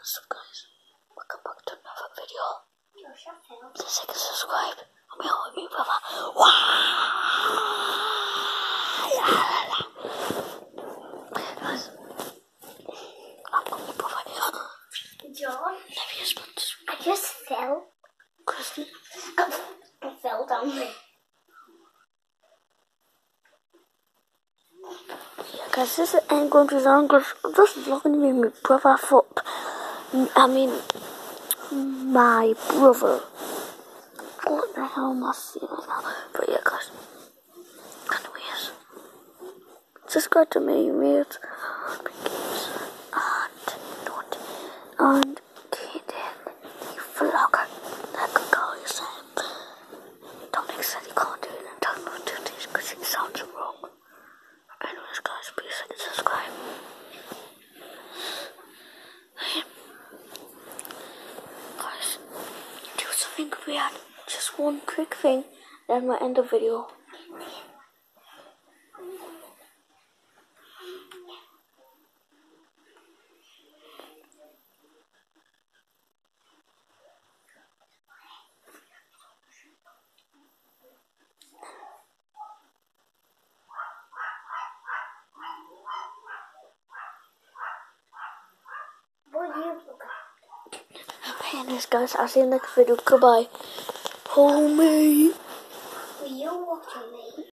What's up, guys? Welcome back to another video. Please like and subscribe. I'm here with me, brother. Guys, I've got my brother here. John, I just fell. Kristen. I fell down there. Yeah, guys, this ain't going to be long because I'm just vlogging with my brother. My brother. What the hell am I seeing right now? But yeah, guys. Anyways, subscribe to me, mate. And get in the vlogger. Like a guy said. Dominic said he can't do it and tell me to do this because it sounds wrong. Anyways, guys, please like and subscribe. Guys, do something weird. Just one quick thing, then we'll end the video. What do you look at? Anyways, guys, I'll see you in the next video. Goodbye. Hold me. Will you watch me?